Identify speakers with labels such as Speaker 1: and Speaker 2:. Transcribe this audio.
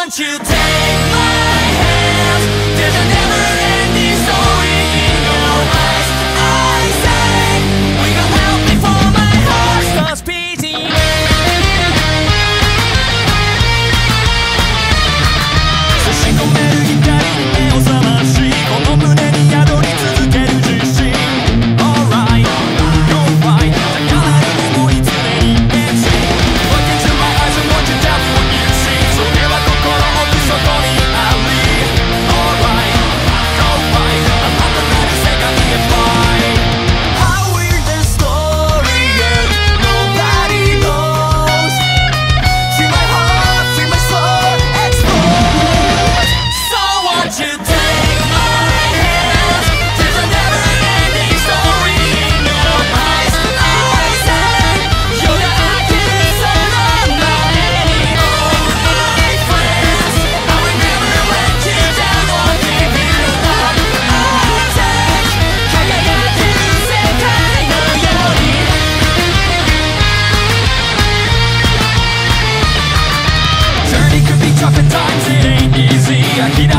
Speaker 1: Won't you take my hand? There's a never-ending story in your eyes. I say we got out before my heart starts beating. 差し込める光に目を覚まし、この胸に宿り続ける自信。 Alright, you're right. 高鳴る想い常に変身。 Look into my eyes and want you tell me what you see. それは心奥底にあり。 Alright, you're right. あなたなる世界へ fly. How weird the story is, nobody knows. Feel my heart, feel my soul explode. So won't you take my hand? There's a never-ending story in your eyes. I say you're the luckiest of my old my friends. I will never let you down or give you up. I take 輝ける世界のように。 Journey could be tough at times, it ain't easy. 諦